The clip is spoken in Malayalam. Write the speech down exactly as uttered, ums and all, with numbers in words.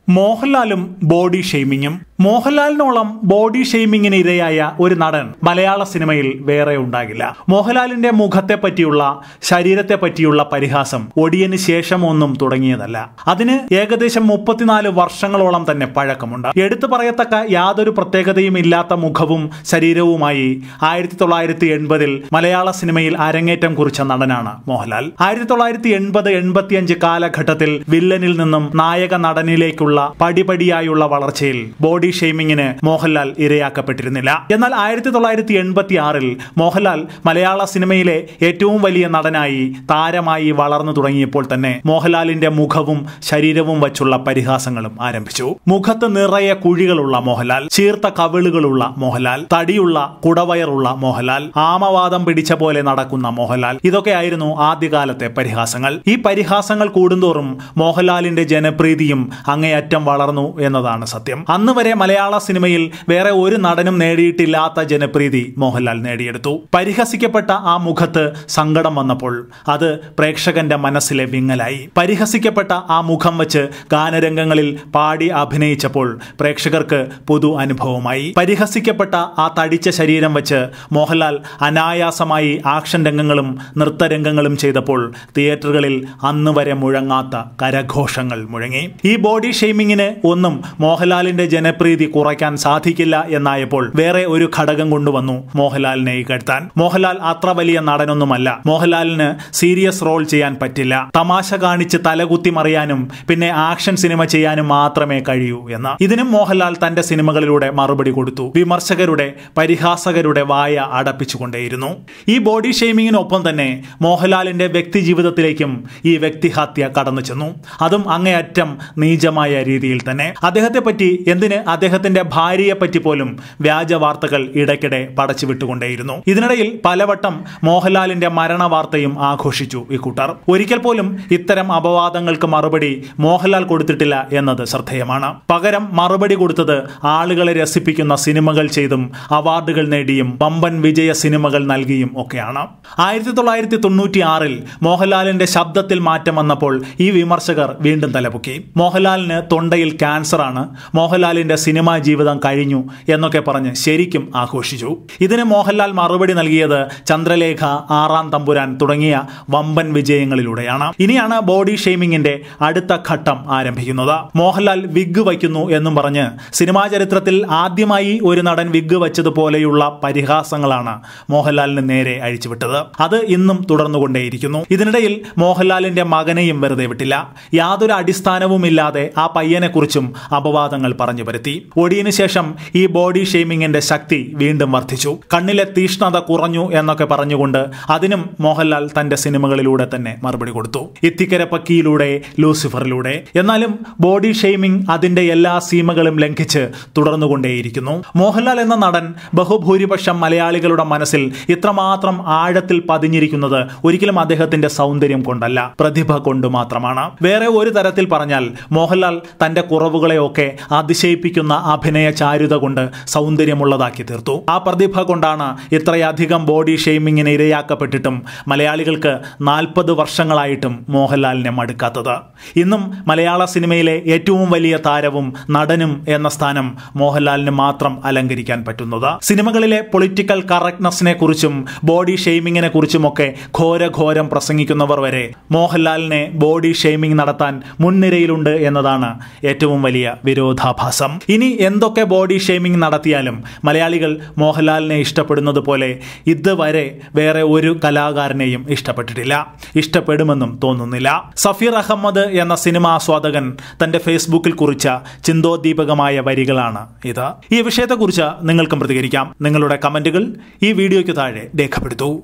മോഹൻലാലും ബോഡി ഷെയ്മിങ്ങും. മോഹൻലാലിനോളം ബോഡി ഷെയ്മിങ്ങിന് ഇരയായ ഒരു നടൻ മലയാള സിനിമയിൽ വേറെ ഉണ്ടാകില്ല. മോഹൻലാലിന്റെ മുഖത്തെ പറ്റിയുള്ള ശരീരത്തെ പറ്റിയുള്ള പരിഹാസം ഒടിയന് ശേഷമൊന്നും തുടങ്ങിയതല്ല. അതിന് ഏകദേശം മുപ്പത്തിനാല് വർഷങ്ങളോളം തന്നെ പഴക്കമുണ്ട്. എടുത്തു പറയത്തക്ക യാതൊരു പ്രത്യേകതയും ഇല്ലാത്ത മുഖവും ശരീരവുമായി ആയിരത്തി തൊള്ളായിരത്തി എൺപതിൽ മലയാള സിനിമയിൽ അരങ്ങേറ്റം കുറിച്ച നടനാണ് മോഹൻലാൽ. ആയിരത്തി തൊള്ളായിരത്തി എൺപത് എൺപത്തിയഞ്ച് കാലഘട്ടത്തിൽ വില്ലനിൽ നിന്നും നായക നടനിലേക്കുള്ള പടിപടിയായുള്ള വളർച്ചയിൽ ബോഡി ഷെയ്മിങ്ങിന് മോഹൻലാൽ ഇരയാക്കപ്പെട്ടിരുന്നില്ല. എന്നാൽ ആയിരത്തി തൊള്ളായിരത്തി എൺപത്തി ആറിൽ മോഹൻലാൽ മലയാള സിനിമയിലെ ഏറ്റവും വലിയ നടനായി താരമായി വളർന്നു തുടങ്ങിയപ്പോൾ തന്നെ മോഹൻലാലിന്റെ മുഖവും ശരീരവും വച്ചുള്ള പരിഹാസങ്ങളും ആരംഭിച്ചു. മുഖത്ത് നിറയെ കുഴികളുള്ള മോഹൻലാൽ, ചീർത്ത കവിളുകളുള്ള മോഹൻലാൽ, തടിയുള്ള കുടവയറുള്ള മോഹൻലാൽ, ആമവാദം പിടിച്ച പോലെ നടക്കുന്ന മോഹൻലാൽ, ഇതൊക്കെയായിരുന്നു ആദ്യകാലത്തെ പരിഹാസങ്ങൾ. ഈ പരിഹാസങ്ങൾ കൂടുന്തോറും മോഹൻലാലിന്റെ ജനപ്രീതിയും അങ്ങേയറ്റം വളർന്നു എന്നതാണ് സത്യം. അന്ന് വരെ മലയാള സിനിമയിൽ വേറെ ഒരു നടനും നേടിയിട്ടില്ലാത്ത ജനപ്രീതി മോഹൻലാൽ നേടിയെടുത്തു. പരിഹസിക്കപ്പെട്ട ആ മുഖത്ത് സങ്കടം വന്നപ്പോൾ അത് പ്രേക്ഷകന്റെ മനസ്സിലെ വിങ്ങലായി. പരിഹസിക്കപ്പെട്ട ആ മുഖം വെച്ച് ഗാനരംഗങ്ങളിൽ പാടി അഭിനയിച്ചപ്പോൾ പ്രേക്ഷകർക്ക് പുതു അനുഭവമായി. പരിഹസിക്കപ്പെട്ട ആ തടിച്ച ശരീരം വെച്ച് മോഹൻലാൽ അനായാസമായി ആക്ഷൻ രംഗങ്ങളും നൃത്തരംഗങ്ങളും ചെയ്തപ്പോൾ തിയേറ്ററുകളിൽ അന്ന് വരെ മുഴങ്ങാത്ത കരഘോഷങ്ങൾ മുഴങ്ങി. ഈ ബോഡി ഷെയ്മിങ്ങിന് ഒന്നും മോഹൻലാലിന്റെ ജനപ്രീതി കുറയ്ക്കാൻ സാധിക്കില്ല എന്നായപ്പോൾ വേറെ ഒരു ഘടകം കൊണ്ടുവന്നു മോഹൻലാലിനെ ഇകഴ്ത്താൻ. മോഹൻലാൽ അത്ര വലിയ നടനൊന്നുമല്ല. മോഹൻലാലിന് സീരിയസ് റോൾ ചെയ്യാൻ പറ്റില്ല. തമാശ കാണിച്ച് തലകുത്തി മറിയാനും പിന്നെ ആക്ഷൻ സിനിമ ചെയ്യാനും മാത്രമേ കഴിയൂ എന്ന്. ഇതിനും മോഹൻലാൽ തന്റെ സിനിമകളിലൂടെ മറുപടി കൊടുത്തു. വിമർശകരുടെ പരിഹാസകരുടെ വായ അടപ്പിച്ചുകൊണ്ടേയിരുന്നു. ഈ ബോഡി ഷെയ്മിങ്ങിനൊപ്പം തന്നെ മോഹൻലാലിന്റെ വ്യക്തി ജീവിതത്തിലേക്കും ഈ വ്യക്തിഹത്യ കടന്നു ചെന്നു. അതും അങ്ങേയറ്റം നീചമായ രീതിയിൽ തന്നെ. അദ്ദേഹത്തെ പറ്റി, എന്തിന് അദ്ദേഹത്തിന്റെ ഭാര്യയെ പറ്റി പോലും വ്യാജ വാർത്തകൾ ഇടയ്ക്കിടെ പടച്ചു വിട്ടുകൊണ്ടേയിരുന്നു. ഇതിനിടയിൽ പലവട്ടം മോഹൻലാലിന്റെ മരണ വാർത്തയും ആഘോഷിച്ചു ഇക്കൂട്ടർ. ഒരിക്കൽ പോലും ഇത്തരം അപവാദങ്ങൾക്ക് മറുപടി മോഹൻലാൽ കൊടുത്തിട്ടില്ല എന്നത് ശ്രദ്ധേയമാണ്. പകരം മറുപടി കൊടുത്തത് ആളുകളെ രസിപ്പിക്കുന്ന സിനിമകൾ ചെയ്തും അവാർഡുകൾ നേടിയും വമ്പൻ വിജയ സിനിമകൾ നൽകിയും ഒക്കെയാണ്. ആയിരത്തി തൊള്ളായിരത്തി തൊണ്ണൂറ്റി ആറിൽ മോഹൻലാലിന്റെ ശബ്ദത്തിൽ മാറ്റം വന്നപ്പോൾ ഈ വിമർശകർ വീണ്ടും തലപൊക്കി. മോഹൻലാലിന് തൊണ്ടയിൽ ക്യാൻസർ ആണ്, മോഹൻലാലിന്റെ സിനിമാ ജീവിതം കഴിഞ്ഞു എന്നൊക്കെ പറഞ്ഞ് ശരിക്കും ആഘോഷിച്ചു. ഇതിന് മോഹൻലാൽ മറുപടി നൽകിയത് ചന്ദ്രലേഖ, ആറാം തമ്പുരാൻ തുടങ്ങിയ വമ്പൻ വിജയങ്ങളിലൂടെയാണ്. ഇനിയാണ് ബോഡി ഷെയ്മിങ്ങിന്റെ അടുത്ത ഘട്ടം ആരംഭിക്കുന്നത്. മോഹൻലാൽ വിഗ് വയ്ക്കുന്നു എന്നും പറഞ്ഞ് സിനിമാ ചരിത്രത്തിൽ ആദ്യമായി ഒരു നടൻ വിഗ് വച്ചതുപോലെയുള്ള പരിഹാസങ്ങളാണ് മോഹൻലാലിന് നേരെ അഴിച്ചുവിട്ടത്. അത് ഇന്നും തുടർന്നുകൊണ്ടേയിരിക്കുന്നു. ഇതിനിടയിൽ മോഹൻലാലിന്റെ മകനെയും വെറുതെ വിട്ടില്ല. യാതൊരു അടിസ്ഥാനവുമില്ലാതെ ആ പയ്യനെ കുറിച്ചും അപവാദങ്ങൾ പറഞ്ഞു വരുത്തി. ഒടിയന് ശേഷം ഈ ബോഡി ഷെയ്മിങ്ങിന്റെ ശക്തി വീണ്ടും വർദ്ധിച്ചു. കണ്ണിലെ തീഷ്ണത കുറഞ്ഞു എന്നൊക്കെ പറഞ്ഞുകൊണ്ട് അതിനും മോഹൻലാൽ തന്റെ സിനിമകളിലൂടെ തന്നെ മറുപടി കൊടുത്തു. ഇത്തിക്കര പക്കിയിലൂടെ, ലൂസിഫറിലൂടെ. എന്നാലും ബോഡി ഷെയ്മിംഗ് അതിന്റെ എല്ലാ സീമകളും ലംഘിച്ച് തുടർന്നുകൊണ്ടേയിരിക്കുന്നു. മോഹൻലാൽ എന്ന നടൻ ബഹുഭൂരിപക്ഷം മലയാളികളുടെ മനസ്സിൽ ഇത്രമാത്രം ആഴത്തിൽ പതിഞ്ഞിരിക്കുന്നത് ഒരിക്കലും അദ്ദേഹത്തിന്റെ സൗന്ദര്യം കൊണ്ടല്ല, പ്രതിഭ കൊണ്ട് മാത്രമാണ്. വേറെ ഒരു തരത്തിൽ പറഞ്ഞാൽ മോഹൻലാൽ തന്റെ കുറവുകളെയൊക്കെ അതിശയിപ്പിക്കുന്ന അഭിനയ ചാരുത കൊണ്ട് സൗന്ദര്യമുള്ളതാക്കി തീർത്തു. ആ പ്രതിഭ കൊണ്ടാണ് ഇത്രയധികം ബോഡി ഷെയ്മിങ്ങിന് ഇരയാക്കപ്പെട്ടിട്ടും മലയാളികൾക്ക് നാൽപ്പത് വർഷങ്ങളായിട്ടും മോഹൻലാലിനെ മടുക്കാത്തത്. ഇന്നും മലയാള സിനിമയിലെ ഏറ്റവും വലിയ താരവും നടനും എന്ന സ്ഥാനം മോഹൻലാലിന് മാത്രം അലങ്കരിക്കാൻ പറ്റുന്നത്. സിനിമകളിലെ പൊളിറ്റിക്കൽ കറക്റ്റ്നെസ്സിനെ കുറിച്ചും ബോഡി ഷെയ്മിങ്ങിനെ കുറിച്ചുമൊക്കെ ഘോരഘോരം പ്രസംഗിക്കുന്നവർ വരെ മോഹൻലാലിനെ ബോഡി ഷെയ്മിംഗ് നടത്താൻ മുൻനിരയിലുണ്ട് എന്നതാണ് ഏറ്റവും വലിയ വിരോധാഭാസം. ഇനി എന്തൊക്കെ ബോഡി ഷെയ്മിംഗ് നടത്തിയാലും മലയാളികൾ മോഹൻലാലിനെ ഇഷ്ടപ്പെടുന്നത് പോലെ ഇതുവരെ വേറെ ഒരു കലാകാരനെയും ഇഷ്ടപ്പെട്ടിട്ടില്ല. ഇഷ്ടപ്പെടുമെന്നും തോന്നുന്നില്ല. സഫീർ അഹമ്മദ് എന്ന സിനിമാ ആസ്വാദകൻ തന്റെ ഫേസ്ബുക്കിൽ കുറിച്ച ചിന്തോദ്ദീപകമായ വരികളാണ് ഇത്. ഈ വിഷയത്തെക്കുറിച്ച് നിങ്ങൾക്കും പ്രതികരിക്കാം. നിങ്ങളുടെ കമന്റുകൾ ഈ വീഡിയോയ്ക്ക് താഴെ രേഖപ്പെടുത്തൂ.